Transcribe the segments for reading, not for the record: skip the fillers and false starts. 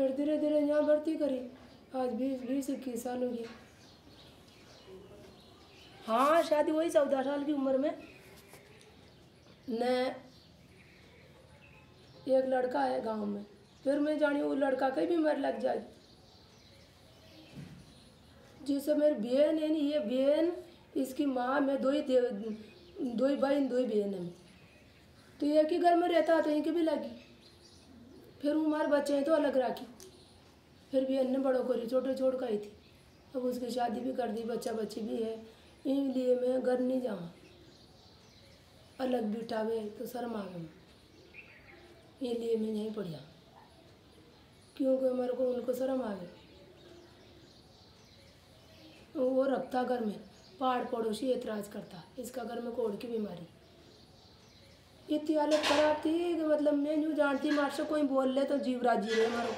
फिर धीरे धीरे यहाँ भर्ती करी, आज 20-21 साल हो गई। हाँ शादी वही 14 साल की उम्र में ने। एक लड़का है गांव में, फिर मैं जानी वो लड़का कहीं बीमार लग जाए, जिससे मेरी बहन है नहीं, ये बहन इसकी माँ, मैं दो ही बहन 2 बहन है, तो एक ही घर में रहता तो इनकी भी लगी। फिर हमारे बच्चे हैं तो अलग रखी, फिर बहन ने बड़ों करी, छोटे छोड़ कर आई थी। अब उसकी शादी भी कर दी, बच्चा बच्ची भी है, इसलिए मैं घर नहीं जाऊँ, अलग बिठावे तो शर्म आवे, इसलिए मैं नहीं पढ़िया, क्योंकि मेरे को उनको शर्म आवे। वो रखता घर में, पहाड़ पड़ोसी एतराज़ करता, इसका घर में कोढ़ की बीमारी, इतनी हालत खराब थी कि मतलब मैं यूँ जानती मार से कोई बोल ले तो जीव राजी रहे मारो।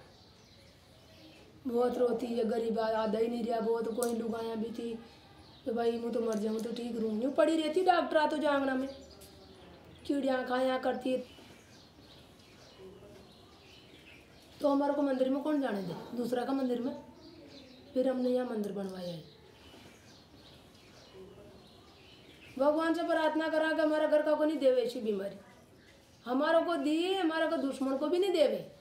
बहुत रोती है, गरीब आधा ही नहीं रहा, बहुत कोई लुगाया भी थी तो भाई मुँह तो मर जाऊँ तो ठीक रहूँ, यूँ पड़ी रहती डॉक्टर आ तो जांगना में, कीड़ियाँ खाया करती। तो हमारे को मंदिर में कौन जाने दे, दूसरा का मंदिर में। फिर हमने यहाँ मंदिर बनवाया है, भगवान से प्रार्थना करा कि हमारा घर का को नहीं देवे ऐसी बीमारी, हमारों को दी, हमारा को दुश्मन को भी नहीं देवे।